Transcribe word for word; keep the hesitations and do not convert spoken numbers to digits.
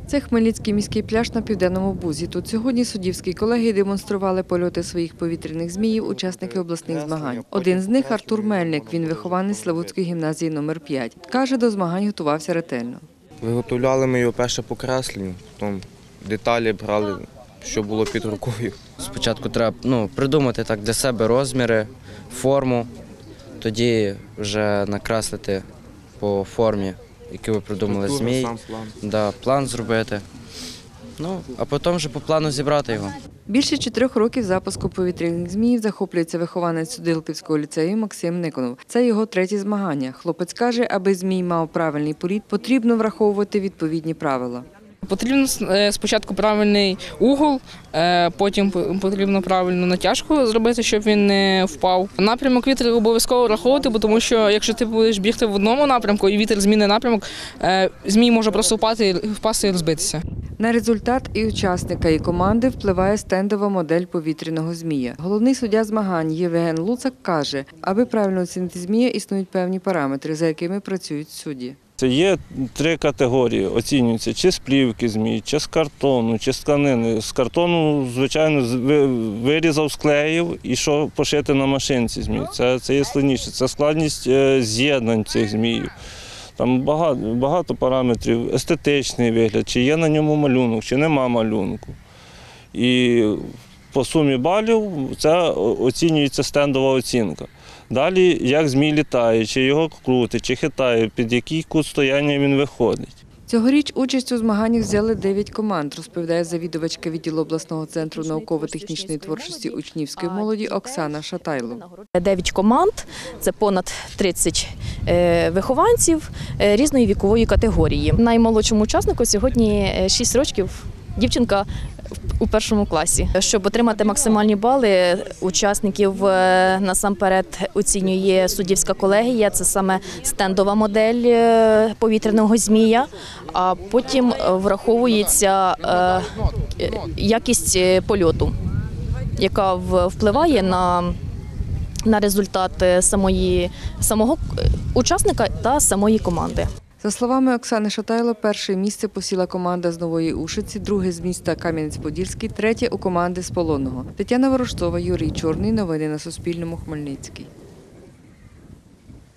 Це Хмельницький міський пляж на Південному Бузі. Тут сьогодні суддівські колегії демонстрували польоти своїх повітряних зміїв учасники обласних змагань. Один з них – Артур Мельник, він вихованець Славутської гімназії номер п'ять. Каже, до змагань готувався ретельно. Виготовляли ми його перше по кресленню, потім деталі брали, що було під рукою. Спочатку треба ну, придумати так для себе розміри, форму, тоді вже накреслити по формі, яку ви придумали змій, да, план зробити, ну, а потім вже по плану зібрати його. Більше чотирьох років запуску повітряних зміїв захоплюється вихованець Судилківського ліцею Максим Никонов. Це його треті змагання. Хлопець каже, аби змій мав правильний політ, потрібно враховувати відповідні правила. Потрібно спочатку правильний угол, потім потрібно правильну натяжку зробити, щоб він не впав. Напрямок вітру обов'язково враховувати, бо тому що якщо ти будеш бігти в одному напрямку і вітер змінить напрямок, змій може просто впасти, впасти і розбитися. На результат і учасника, і команди впливає стендова модель повітряного змія. Головний суддя змагань Євген Луцак каже, аби правильно оцінити змія, існують певні параметри, за якими працюють судді. Це є три категорії, оцінюються чи з плівки змій, чи з картону, чи з тканини. З картону, звичайно, вирізав, склеїв і що пошити на машинці змій. Це, це є складніше, це складність з'єднань цих зміїв. Там багато, багато параметрів, естетичний вигляд, чи є на ньому малюнок, чи нема малюнку. І по сумі балів це оцінюється стендова оцінка. Далі, як змій літає, чи його крутить, чи хитає, під який кут стояння він виходить. Цьогоріч участь у змаганнях взяли дев'ять команд, розповідає завідувачка відділу обласного центру науково-технічної творчості учнівської молоді Оксана Шатайло. Дев'ять команд, це понад тридцять вихованців різної вікової категорії. Наймолодшому учаснику сьогодні шість років, дівчинка у першому класі. Щоб отримати максимальні бали, учасників насамперед оцінює суддівська колегія, це саме стендова модель повітряного змія, а потім враховується якість польоту, яка впливає на на результат самої, самого учасника та самої команди. За словами Оксани Шатайло, перше місце посіла команда з Нової Ушиці, друге з міста Кам'янець-Подільський, третє у команди з Полонного. Тетяна Ворожцова, Юрій Чорний. Новини на Суспільному. Хмельницький.